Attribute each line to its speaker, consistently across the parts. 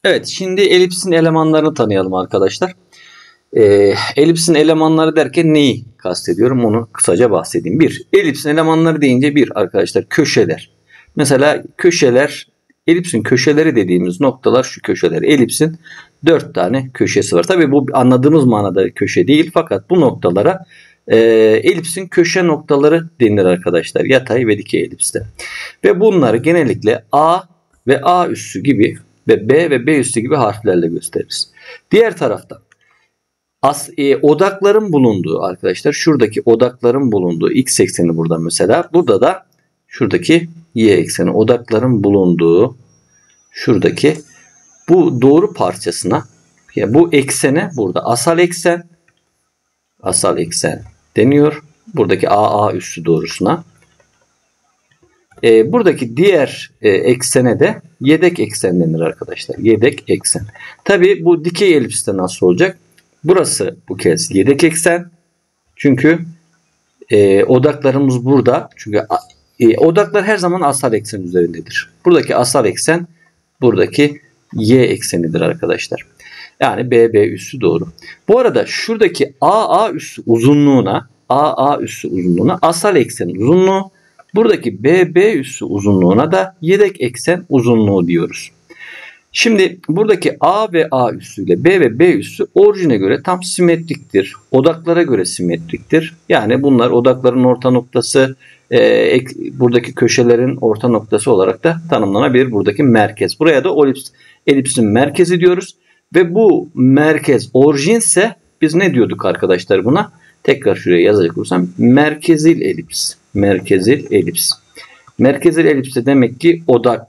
Speaker 1: Evet, şimdi elipsin elemanlarını tanıyalım arkadaşlar. Elipsin elemanları derken neyi kastediyorum onu kısaca bahsedeyim. Elipsin elemanları deyince arkadaşlar köşeler. Mesela köşeler, elipsin köşeleri dediğimiz noktalar şu köşeler. Elipsin 4 tane köşesi var. Tabii bu anladığımız manada köşe değil, fakat bu noktalara elipsin köşe noktaları denilir arkadaşlar. Yatay ve dikey elipste. Ve bunları genellikle A ve A üssü gibi ve B ve B üssü gibi harflerle gösteririz. Diğer taraftan odakların bulunduğu arkadaşlar, şuradaki odakların bulunduğu x ekseni burada mesela. Burada da şuradaki y ekseni, odakların bulunduğu şuradaki bu doğru parçasına, yani bu eksene burada asal eksen deniyor. Buradaki AA üssü doğrusuna. Buradaki diğer eksene de yedek eksen denir arkadaşlar. Yedek eksen. Tabi bu dikey elipste nasıl olacak? Burası bu kez yedek eksen. Çünkü odaklarımız burada. Çünkü odaklar her zaman asal eksen üzerindedir. Buradaki asal eksen buradaki y eksenidir arkadaşlar. Yani BB üssü doğru. Bu arada şuradaki AA üssü uzunluğuna asal eksenin uzunluğu, buradaki BB üssü uzunluğuna da yedek eksen uzunluğu diyoruz. Şimdi buradaki A ve A üssü ile B ve B üssü orijine göre tam simetriktir. Odaklara göre simetriktir. Yani bunlar odakların orta noktası, buradaki köşelerin orta noktası olarak da tanımlanabilir. Buradaki merkez. Buraya da elipsin merkezi diyoruz. Ve bu merkez orijinse biz ne diyorduk arkadaşlar buna? Tekrar şuraya yazacak olursam merkezil elips. Merkezil elips. Merkezil elipste demek ki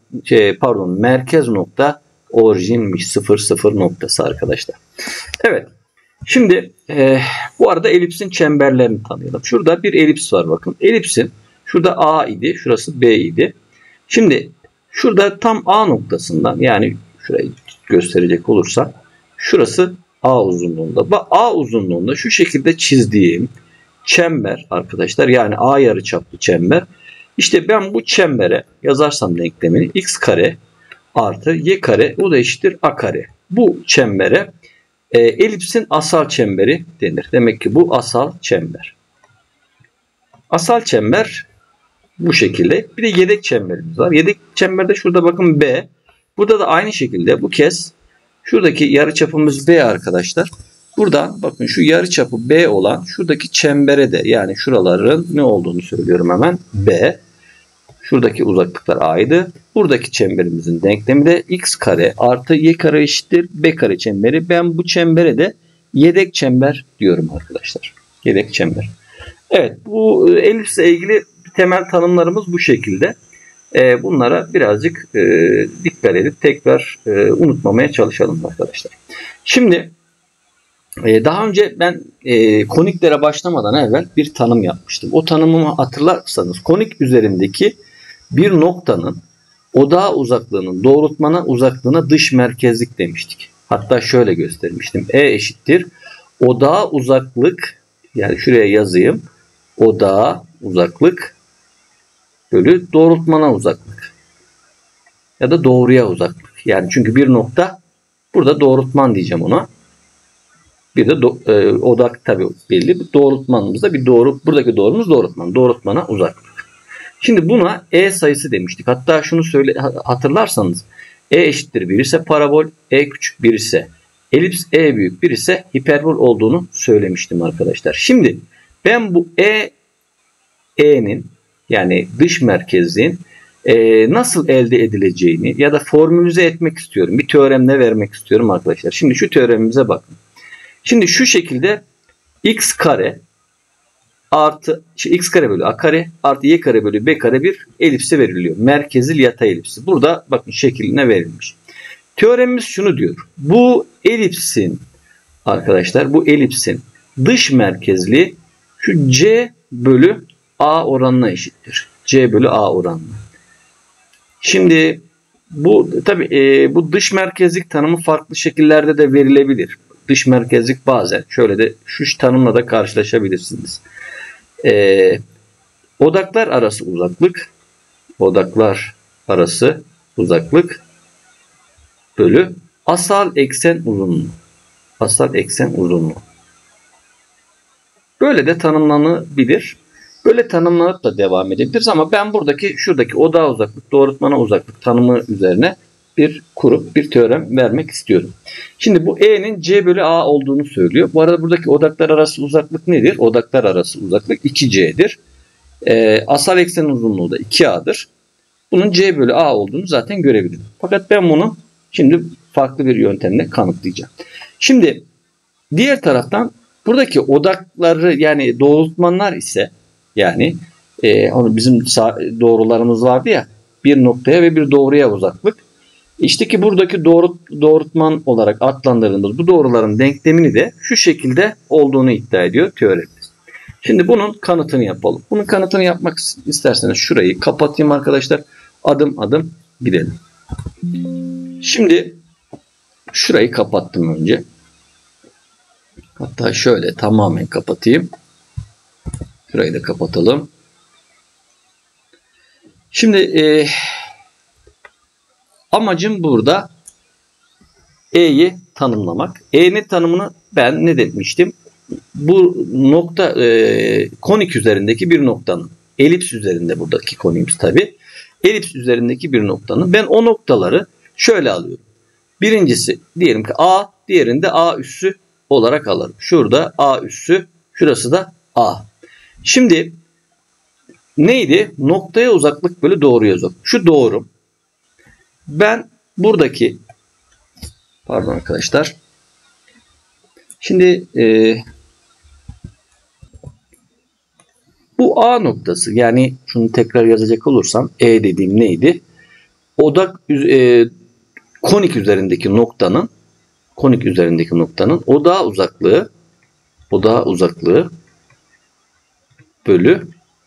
Speaker 1: merkez nokta orijinmiş, 0 noktası arkadaşlar. Evet. Şimdi bu arada elipsin çemberlerini tanıyalım. Şurada bir elips var bakın. Elipsin şurada A idi, şurası B idi. Şimdi şurada tam A noktasından, yani şurayı gösterecek olursak şurası A uzunluğunda. A uzunluğunda şu şekilde çizdiğim çember arkadaşlar, yani A yarıçaplı çember. İşte ben bu çembere yazarsam denklemini x kare artı y kare, o da eşittir a kare. Bu çembere elipsin asal çemberi denir. Demek ki bu asal çember. Asal çember bu şekilde. Bir de yedek çemberimiz var. Yedek çemberde şurada bakın B. Burada da aynı şekilde bu kez şuradaki yarıçapımız B arkadaşlar. Buradan bakın şu yarıçapı B olan şuradaki çembere de, yani şuraların ne olduğunu söylüyorum hemen, B. Şuradaki uzaklıklar A'ydı. Buradaki çemberimizin denklemi de x kare artı y kare eşittir B kare çemberi. Ben bu çembere de yedek çember diyorum arkadaşlar. Yedek çember. Evet, bu elipsle ilgili temel tanımlarımız bu şekilde. Bunlara birazcık dikkat edip tekrar unutmamaya çalışalım arkadaşlar. Şimdi daha önce ben koniklere başlamadan evvel bir tanım yapmıştım. O tanımımı hatırlarsanız konik üzerindeki bir noktanın odağa uzaklığının doğrultmana uzaklığına dış merkezlik demiştik. Hatta şöyle göstermiştim. E eşittir odağa uzaklık, yani şuraya yazayım. Odağa uzaklık bölü doğrultmana uzaklık. Ya da doğruya uzaklık. Yani çünkü bir nokta burada doğrultman diyeceğim ona. Bir de odak tabii belli. Doğrultmanımızda bir doğru. Buradaki doğrumuz doğrultman. Doğrultmana uzaklık. Şimdi buna E sayısı demiştik. Hatta şunu hatırlarsanız E eşittir 1 ise parabol, E küçük 1 ise elips, E büyük 1 ise hiperbol olduğunu söylemiştim arkadaşlar. Şimdi ben bu E'nin yani dış merkezliğin nasıl elde edileceğini ya da formülize etmek istiyorum. Bir teoremle vermek istiyorum arkadaşlar. Şimdi şu teoremimize bakın. Şimdi şu şekilde x kare artı x kare bölü a kare artı y kare bölü b kare bir elipsi veriliyor. Merkezil yatay elipsi. Burada bakın şekline verilmiş. Teoremimiz şunu diyor. Bu elipsin arkadaşlar, bu elipsin dış merkezli şu c bölü a oranına eşittir. C bölü a oranına. Şimdi bu tabi bu dış merkezlik tanımı farklı şekillerde de verilebilir. Dış merkezlik bazen şöyle de şu tanımla da karşılaşabilirsiniz. Odaklar arası uzaklık bölü asal eksen uzunluğu. Asal eksen uzunluğu. Böyle de tanımlanabilir. Böyle tanımlanıp da devam edebiliriz ama ben şuradaki odağa uzaklık, doğrultmana uzaklık tanımı üzerine bir teorem vermek istiyorum. Şimdi bu E'nin C bölü A olduğunu söylüyor. Bu arada buradaki odaklar arası uzaklık nedir? Odaklar arası uzaklık 2C'dir. Asal eksen uzunluğu da 2A'dır. Bunun C bölü A olduğunu zaten görebilirim. Fakat ben bunu şimdi farklı bir yöntemle kanıtlayacağım. Şimdi diğer taraftan buradaki odakları yani doğrultmanlar ise yani bizim doğrularımız vardı ya, bir noktaya ve bir doğruya uzaklık. İşte ki buradaki doğrultman olarak adlandırdığımız bu doğruların denklemini de şu şekilde olduğunu iddia ediyor teoremimiz. Şimdi bunun kanıtını yapalım. Bunun kanıtını yapmak isterseniz şurayı kapatayım arkadaşlar. Adım adım gidelim. Şimdi şurayı kapattım önce. Hatta şöyle tamamen kapatayım. Şurayı da kapatalım. Şimdi amacım burada E'yi tanımlamak. E'nin tanımını ben ne demiştim? Bu nokta konik üzerindeki bir noktanın, elips üzerinde buradaki koniğimiz tabi. Elips üzerindeki bir noktanın ben o noktaları şöyle alıyorum. Birincisi diyelim ki A, diğerinde A üssü olarak alırım. Şurada A üssü, şurası da A. Şimdi neydi? Noktaya uzaklık bölü doğruya uzaklık. Şu doğru. Ben buradaki pardon arkadaşlar. Şimdi bu A noktası, yani şunu tekrar yazacak olursam E dediğim neydi? Odak konik üzerindeki noktanın odağa uzaklığı bölü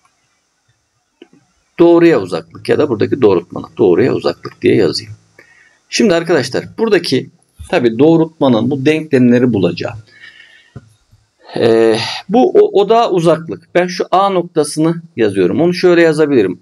Speaker 1: doğruya uzaklık ya da buradaki doğrultmana doğruya uzaklık diye yazayım. Şimdi arkadaşlar buradaki tabi doğrultmanın bu denklemleri bulacağım. Bu odağa uzaklık. Ben şu A noktasını yazıyorum. Onu şöyle yazabilirim.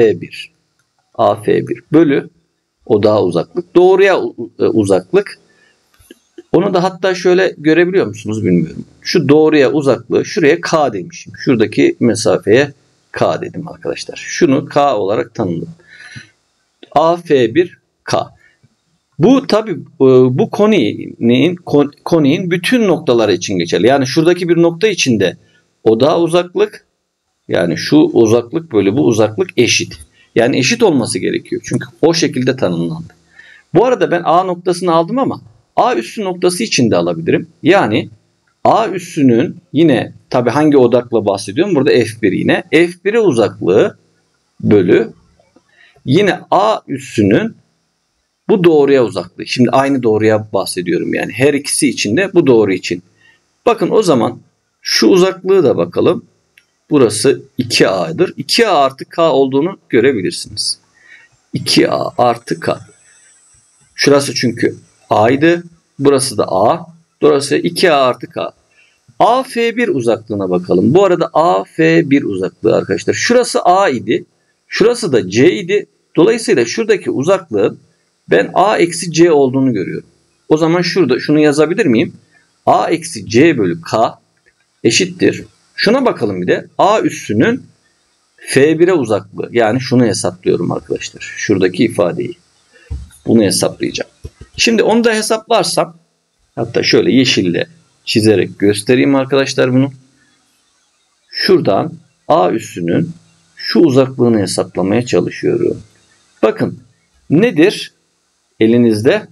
Speaker 1: AF1 bölü odağa uzaklık. Doğruya uzaklık. Onu da hatta şöyle görebiliyor musunuz bilmiyorum. Şu doğruya uzaklığı şuraya K demişim. Şuradaki mesafeye K dedim arkadaşlar. Şunu K olarak tanımladım. AF1 K. Bu tabi bu koniğin bütün noktaları için geçerli. Yani şuradaki bir nokta içinde odağa uzaklık, yani şu uzaklık bölü bu uzaklık eşit. Yani eşit olması gerekiyor. Çünkü o şekilde tanımlandı. Bu arada ben A noktasını aldım ama A üssü noktası için de alabilirim. Yani A üssünün yine tabi hangi odakla bahsediyorum? Burada F1 yine. F1'e uzaklığı bölü yine A üssünün bu doğruya uzaklığı. Şimdi aynı doğruya bahsediyorum yani. Her ikisi için de bu doğru için. Bakın o zaman şu uzaklığı da bakalım. Burası 2A'dır. 2A artı K olduğunu görebilirsiniz. 2A artı K. Şurası çünkü A'ydı. Burası da A. Dolayısıyla 2A artı K. AF1 uzaklığına bakalım. Bu arada AF1 uzaklığı arkadaşlar. Şurası A idi. Şurası da C idi. Dolayısıyla şuradaki uzaklığın ben A eksi C olduğunu görüyorum. O zaman şurada şunu yazabilir miyim? A eksi C bölü K eşittir. Şuna bakalım bir de. A üssünün F1'e uzaklığı. Yani şunu hesaplıyorum arkadaşlar. Şuradaki ifadeyi. Bunu hesaplayacağım. Şimdi onu da hesaplarsam, hatta şöyle yeşille çizerek göstereyim arkadaşlar bunu. Şuradan A üssünün şu uzaklığını hesaplamaya çalışıyorum. Bakın nedir? Elinizde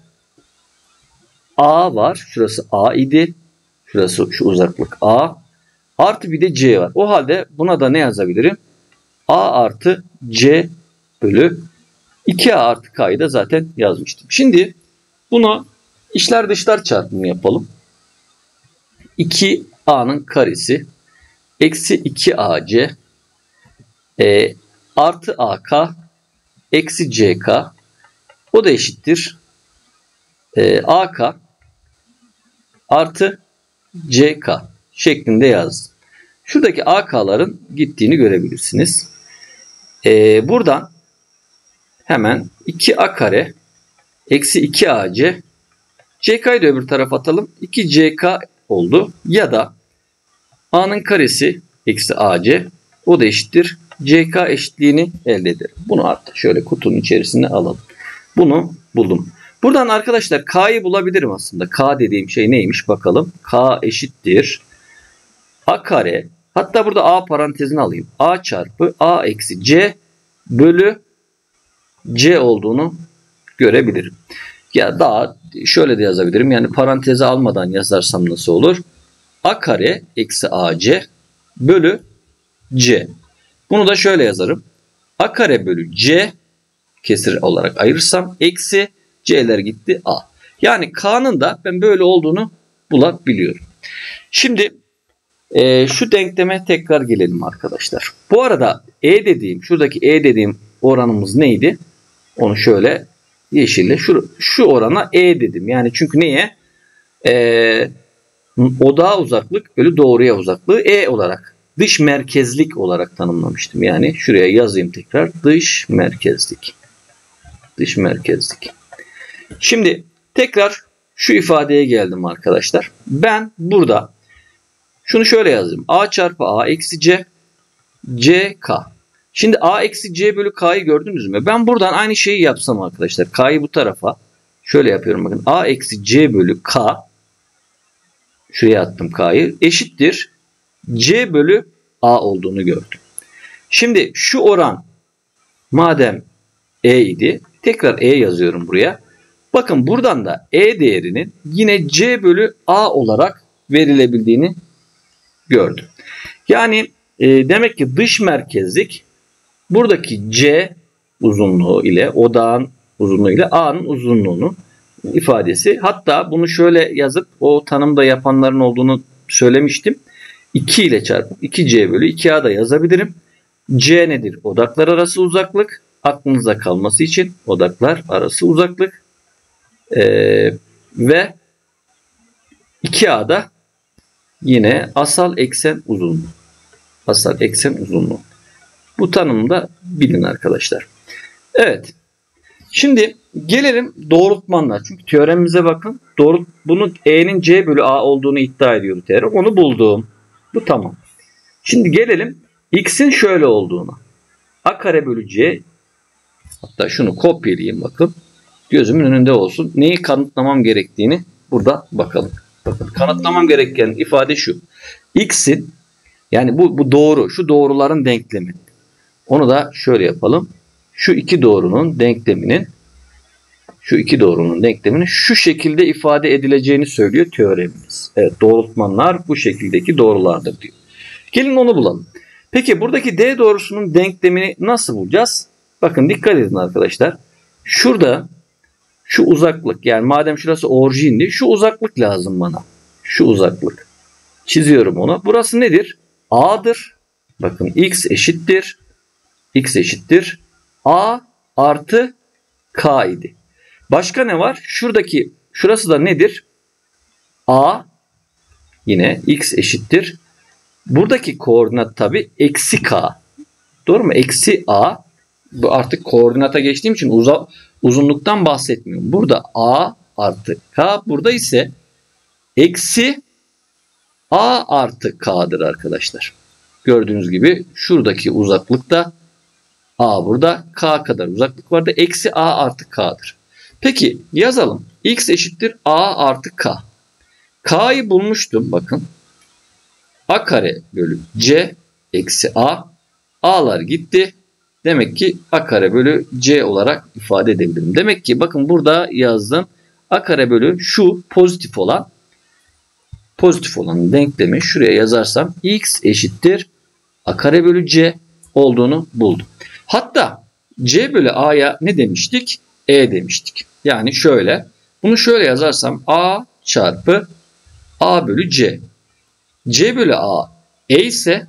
Speaker 1: A var. Şurası A idi. Şurası şu uzaklık A. Artı bir de C var. O halde buna da ne yazabilirim? A artı C bölü 2A artı K'yı da zaten yazmıştım. Şimdi bunu içler dışlar çarpımı yapalım. 2A'nın karesi eksi 2AC artı AK eksi CK, o da eşittir AK artı CK şeklinde yazdım. Şuradaki AK'ların gittiğini görebilirsiniz. Buradan hemen 2A kare eksi 2AC CK'yı da öbür tarafa atalım. 2CK oldu. Ya da A'nın karesi eksi AC, o da eşittir CK eşitliğini elde ederim. Bunu hatta şöyle kutunun içerisine alalım. Bunu buldum. Buradan arkadaşlar K'yı bulabilirim aslında. K dediğim şey neymiş bakalım. K eşittir A kare. Hatta burada A parantezini alayım. A çarpı A eksi C bölü C olduğunu görebilirim. Ya daha şöyle de yazabilirim. Yani paranteze almadan yazarsam nasıl olur? A kare eksi AC bölü C. Bunu da şöyle yazarım. A kare bölü C kesir olarak ayırırsam eksi C'ler gitti A. Yani K'nın da ben böyle olduğunu bulabiliyorum. Şimdi şu denkleme tekrar gelelim arkadaşlar. Bu arada şuradaki E dediğim oranımız neydi? Onu şöyle yeşille şu orana E dedim. Yani çünkü neye? Odağa uzaklık bölü doğruya uzaklığı E olarak, dış merkezlik olarak tanımlamıştım. Yani şuraya yazayım tekrar. Dış merkezlik. Dış merkezlik. Şimdi tekrar şu ifadeye geldim arkadaşlar. Ben burada şunu şöyle yazayım. A çarpı A eksi C CK. Şimdi A eksi C bölü K'yı gördünüz mü? Ben buradan aynı şeyi yapsam arkadaşlar. K'yı bu tarafa şöyle yapıyorum. Bakın A eksi C bölü K, şuraya attım K'yı, eşittir C bölü A olduğunu gördüm. Şimdi şu oran madem E idi, tekrar E yazıyorum buraya. Bakın buradan da E değerinin yine C bölü A olarak verilebildiğini gördüm. Yani demek ki dış merkezlik buradaki C uzunluğu ile odağın uzunluğu ile A'nın uzunluğunu ifadesi. Hatta bunu şöyle yazıp o tanımda yapanların olduğunu söylemiştim. 2 ile çarpıp 2C bölü 2A da yazabilirim. C nedir? Odaklar arası uzaklık. Aklınıza kalması için odaklar arası uzaklık. Ve 2A da yine asal eksen uzunluğu. Asal eksen uzunluğu. Bu tanımı da bilin arkadaşlar. Evet. Şimdi gelelim doğrultmanlar. Çünkü teoremimize bakın. Bunu E'nin C bölü A olduğunu iddia ediyordu teorem. Onu buldum. Bu tamam. Şimdi gelelim X'in şöyle olduğuna. A kare bölü C, hatta şunu kopyalayayım bakın. Gözümün önünde olsun. Neyi kanıtlamam gerektiğini burada bakalım. Bakın kanıtlamam gereken ifade şu. X'in, yani bu doğru. Şu doğruların denklemi. Onu da şöyle yapalım. Şu iki doğrunun denkleminin şu şekilde ifade edileceğini söylüyor teoremimiz. Evet, doğrultmanlar bu şekildeki doğrulardır diyor. Gelin onu bulalım. Peki buradaki D doğrusunun denklemini nasıl bulacağız? Bakın dikkat edin arkadaşlar. Şurada şu uzaklık, yani madem şurası orijindi, şu uzaklık lazım bana. Şu uzaklık. Çiziyorum onu. Burası nedir? A'dır. Bakın X eşittir A artı K idi. Başka ne var? Şurası da nedir? A, yine X eşittir. Buradaki koordinat tabi eksi K. Doğru mu? Eksi A. Bu artık koordinata geçtiğim için uzunluktan bahsetmiyorum. Burada A artı K. Burada ise eksi A artı K'dır arkadaşlar. Gördüğünüz gibi şuradaki uzaklıkta A burada, K kadar uzaklık vardı. Eksi A artı K'dır. Peki yazalım. X eşittir A artı K. K'yı bulmuştum bakın. A kare bölü C eksi A. A'lar gitti. Demek ki A kare bölü C olarak ifade edebilirim. Demek ki bakın burada yazdım. A kare bölü şu pozitif olan denklemi şuraya yazarsam X eşittir A kare bölü C olduğunu buldum. Hatta C bölü A'ya ne demiştik? E demiştik. Yani bunu şöyle yazarsam A çarpı A bölü C. C bölü A E ise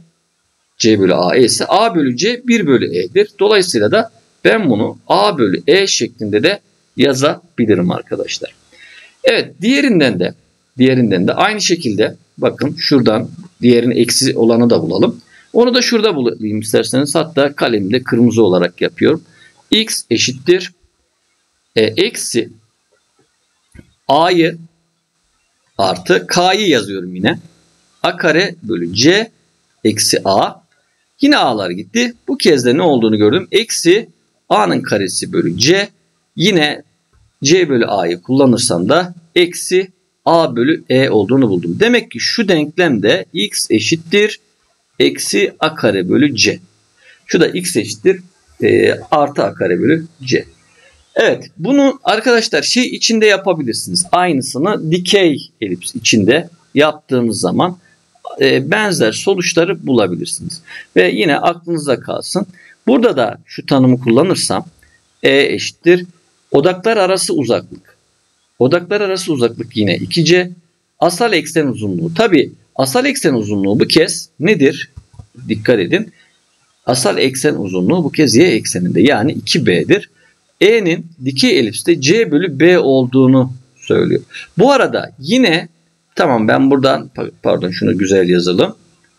Speaker 1: A bölü C 1 bölü E'dir. Dolayısıyla da ben bunu A bölü E şeklinde de yazabilirim arkadaşlar. Evet, diğerinden de aynı şekilde bakın şuradan diğerinin eksi olanı da bulalım. Onu da şurada bulayım isterseniz. Hatta kalemde kırmızı olarak yapıyorum. X eşittir eksi A'yı artı K'yı yazıyorum yine. A kare bölü C eksi A. Yine A'lar gitti. Bu kez de ne olduğunu gördüm. Eksi A'nın karesi bölü C. Yine C bölü A'yı kullanırsam da eksi A bölü E olduğunu buldum. Demek ki şu denklemde x eşittir eksi A kare bölü C. Şu da x eşittir artı A kare bölü C. Evet, bunu arkadaşlar içinde yapabilirsiniz. Aynısını dikey elips içinde yaptığınız zaman benzer sonuçları bulabilirsiniz. Ve yine aklınıza kalsın. Burada da şu tanımı kullanırsam E eşittir odaklar arası uzaklık. Odaklar arası uzaklık yine 2C. Asal eksen uzunluğu. Tabi asal eksen uzunluğu bu kez nedir? Dikkat edin. Asal eksen uzunluğu bu kez y ekseninde, yani 2B'dir. E'nin dikey elipste C bölü B olduğunu söylüyor. Bu arada yine tamam, ben buradan pardon şunu güzel yazalım.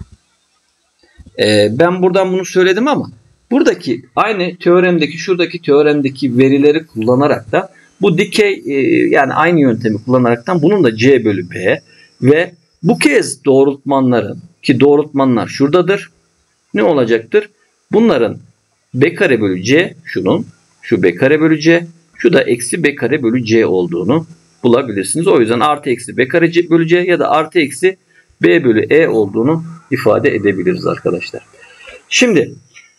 Speaker 1: Ben buradan bunu söyledim ama buradaki aynı teoremdeki şuradaki teoremdeki verileri kullanarak da bu dikey yani aynı yöntemi kullanaraktan bunun da C bölü B ve bu kez doğrultmanların, ki doğrultmanlar şuradadır, ne olacaktır? Bunların B kare bölü C, şu B kare bölü C, şu da eksi B kare bölü C olduğunu bulabilirsiniz. O yüzden artı eksi B kare bölü C ya da artı eksi B bölü E olduğunu ifade edebiliriz arkadaşlar. Şimdi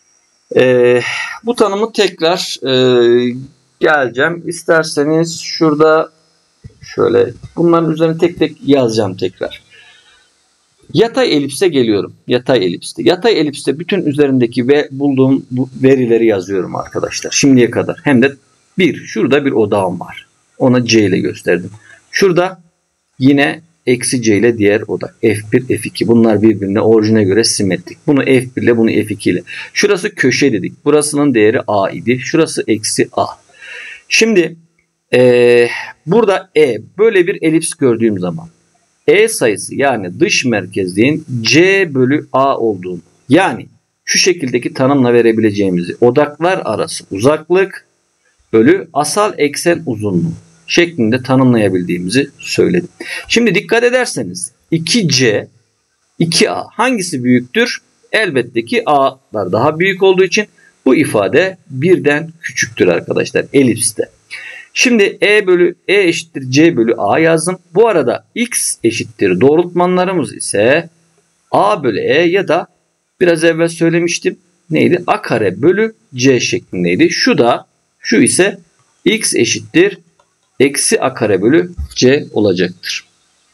Speaker 1: bu tanımı tekrar geleceğim. İsterseniz şurada şöyle bunların üzerine tek tek yazacağım tekrar. Yatay elipse geliyorum. Yatay elipste. Yatay elipste bütün üzerindeki ve bulduğum bu verileri yazıyorum arkadaşlar. Şimdiye kadar. Hem de şurada bir odağım var. Ona C ile gösterdim. Şurada yine eksi C ile diğer odak. F1, F2. Bunlar birbirine orijine göre simetrik. Bunu F1 ile, bunu F2 ile. Şurası köşe dedik. Burasının değeri A idi. Şurası eksi A. Şimdi burada böyle bir elips gördüğüm zaman E sayısı, yani dış merkezliğin C bölü A olduğunu, yani şu şekildeki tanımla verebileceğimizi odaklar arası uzaklık bölü asal eksen uzunluğu şeklinde tanımlayabildiğimizi söyledim. Şimdi dikkat ederseniz 2C, 2A hangisi büyüktür? Elbette ki A'lar daha büyük olduğu için bu ifade birden küçüktür arkadaşlar elipste. Şimdi E eşittir C bölü A yazdım. Bu arada X eşittir doğrultmanlarımız ise A bölü E ya da biraz evvel söylemiştim. Neydi? A kare bölü C şeklindeydi. Şu ise X eşittir eksi A kare bölü C olacaktır.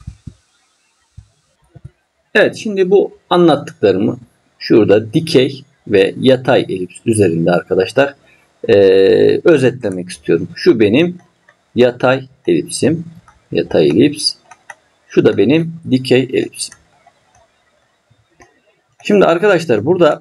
Speaker 1: Evet, şimdi bu anlattıklarımı şurada dikey ve yatay elips üzerinde arkadaşlar özetlemek istiyorum. Şu benim yatay elipsim. Yatay elips. Şu da benim dikey elipsim. Şimdi arkadaşlar burada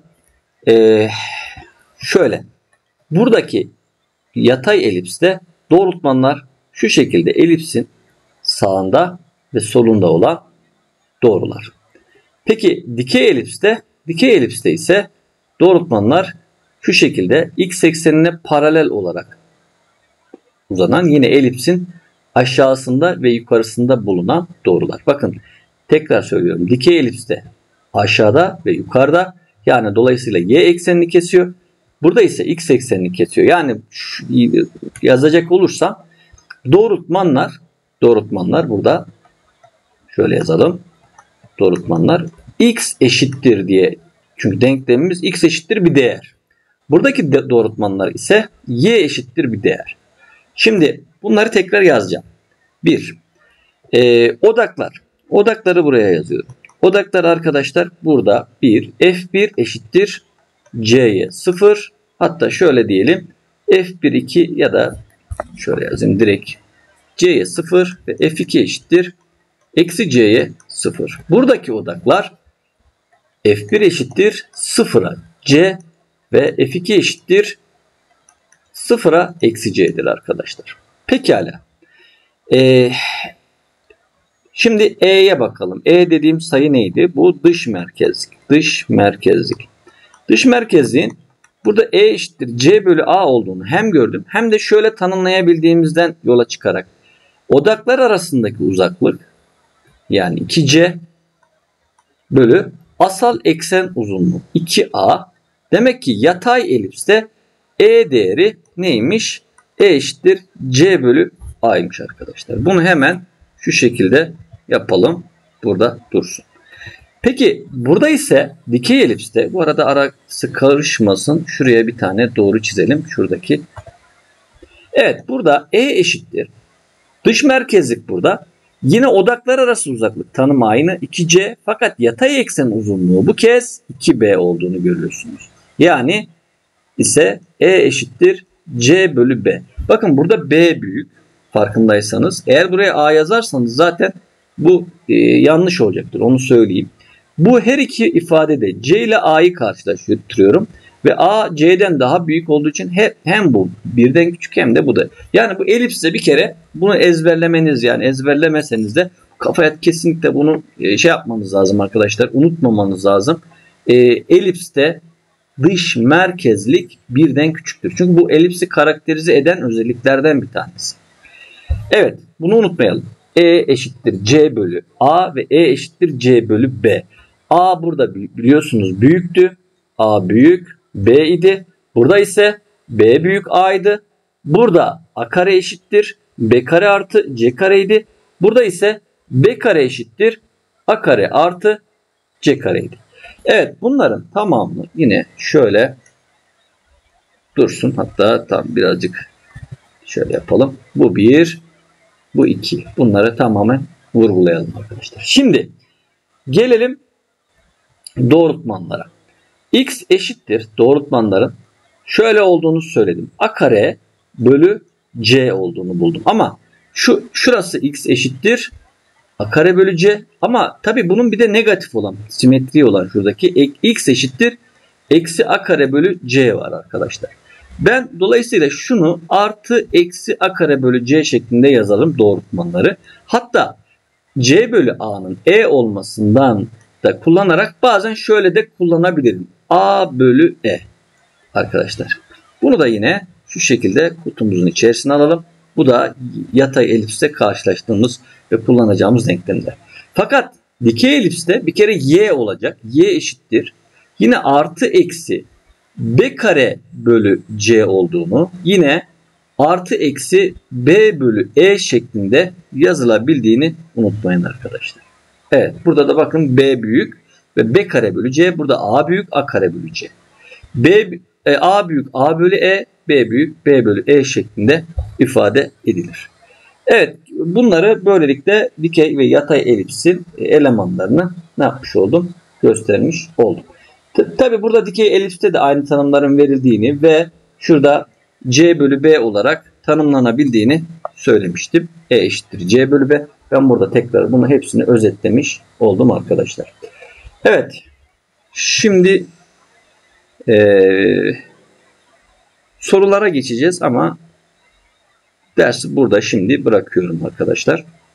Speaker 1: şöyle. Buradaki yatay elipste doğrultmanlar şu şekilde elipsin sağında ve solunda olan doğrular. Peki dikey elipste ise doğrultmanlar şu şekilde x eksenine paralel olarak uzanan, yine elipsin aşağısında ve yukarısında bulunan doğrular. Bakın tekrar söylüyorum. Dikey elipste aşağıda ve yukarıda, yani dolayısıyla y eksenini kesiyor. Burada ise x eksenini kesiyor. Yani yazacak olursam doğrultmanlar burada şöyle yazalım. Doğrultmanlar x eşittir diye. Çünkü denklemimiz x eşittir bir değer. Buradaki doğrultmanlar ise y eşittir bir değer. Şimdi bunları tekrar yazacağım. 1. Odaklar. Odakları buraya yazıyorum. Odaklar arkadaşlar burada 1. F1 eşittir C'ye 0. Hatta şöyle diyelim. F1 2 ya da şöyle yazayım direkt. C'ye 0 ve F2 eşittir eksi C'ye 0. Buradaki odaklar F1 eşittir 0'a C ve F2 eşittir 0'a eksi C'dir arkadaşlar. Pekala. Şimdi E'ye bakalım. E dediğim sayı neydi? Bu dış merkezlik. Dış merkezliğin burada E eşittir C bölü A olduğunu hem gördüm hem de şöyle tanımlayabildiğimizden yola çıkarak Odaklar arasındaki uzaklık yani 2C bölü asal eksen uzunluğu 2A. Demek ki yatay elipste E değeri neymiş? E eşittir C bölü A'ymış arkadaşlar. Bunu hemen şu şekilde yapalım. Burada dursun. Peki burada ise dikey elipste, bu arada arası karışmasın. Şuraya bir tane doğru çizelim. Şuradaki. Evet, burada E eşittir. Dış merkezlik burada. Yine odaklar arası uzaklık tanımı aynı 2C, fakat yatay eksen uzunluğu bu kez 2B olduğunu görüyorsunuz. Yani ise E eşittir C bölü B. Bakın burada B büyük, farkındaysanız. Eğer buraya A yazarsanız zaten bu yanlış olacaktır, onu söyleyeyim. Bu her iki ifadede C ile A'yı karşılaştırıyorum. Ve A C'den daha büyük olduğu için hem bu birden küçük hem de bu da. Yani bu elipste bir kere bunu ezberlemeniz, yani ezberlemeseniz de kafaya kesinlikle bunu şey yapmanız lazım arkadaşlar. Unutmamanız lazım. Elipste dış merkezlik birden küçüktür. Çünkü bu elipsi karakterize eden özelliklerden bir tanesi. Evet, bunu unutmayalım. E eşittir C bölü A ve E eşittir C bölü B. A burada biliyorsunuz büyüktü. A büyük B idi. Burada ise B büyük A'ydı. Burada A kare eşittir B kare artı C kareydi. Burada ise B kare eşittir A kare artı C kareydi. Evet, bunların tamamını yine şöyle dursun. Hatta tam birazcık şöyle yapalım. Bu 1, bu 2. Bunları tamamen vurgulayalım arkadaşlar. Şimdi gelelim doğrultmanlara. X eşittir doğrultmanların şöyle olduğunu söyledim. A kare bölü C olduğunu buldum. Ama şurası X eşittir A kare bölü C. Ama tabi bunun bir de negatif olan, simetri olan şuradaki X eşittir eksi A kare bölü C var arkadaşlar. Ben dolayısıyla şunu artı eksi A kare bölü C şeklinde yazalım doğrultmanları. Hatta C bölü A'nın E olmasından da kullanarak bazen şöyle de kullanabilirim. A bölü E arkadaşlar. Bunu da yine şu şekilde kutumuzun içerisine alalım. Bu da yatay elipste karşılaştığımız ve kullanacağımız denklemler. Fakat dikey elipste bir kere Y olacak. Y eşittir. Yine artı eksi B kare bölü C olduğunu, yine artı eksi B bölü E şeklinde yazılabildiğini unutmayın arkadaşlar. Evet, burada da bakın B büyük ve B kare bölü C. Burada A büyük A kare bölü C. A büyük A bölü E, B büyük B bölü E şeklinde ifade edilir. Evet, bunları böylelikle dikey ve yatay elipsin elemanlarını ne yapmış oldum? Göstermiş oldum. Tabi burada dikey elipste de aynı tanımların verildiğini ve şurada C bölü B olarak tanımlanabildiğini söylemiştim. E eşittir C bölü B. Ben burada tekrar bunu hepsini özetlemiş oldum arkadaşlar. Evet. Şimdi sorulara geçeceğiz ama dersi burada şimdi bırakıyorum arkadaşlar.